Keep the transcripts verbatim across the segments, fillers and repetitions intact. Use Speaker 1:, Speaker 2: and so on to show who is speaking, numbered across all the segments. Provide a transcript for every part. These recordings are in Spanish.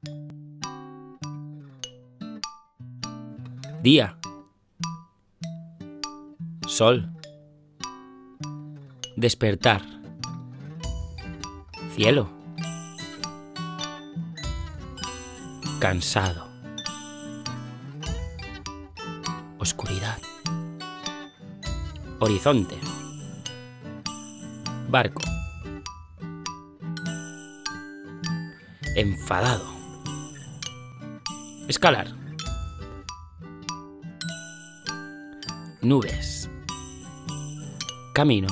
Speaker 1: Día. Sol. Despertar. Cielo. Cansado. Oscuridad. Horizonte. Barco. Enfadado. Escalar. Nubes. Camino.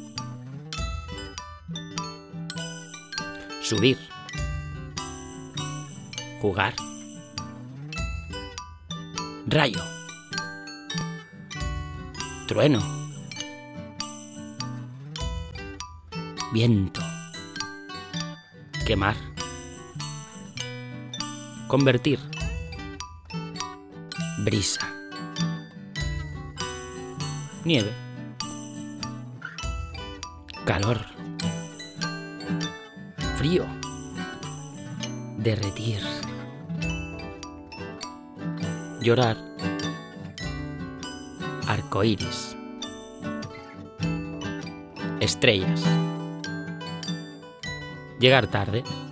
Speaker 1: Subir. Jugar. Rayo. Trueno. Viento. Quemar. Convertir. Brisa. Nieve. Calor. Frío. Derretir. Llorar. Arcoíris. Estrellas. Llegar tarde.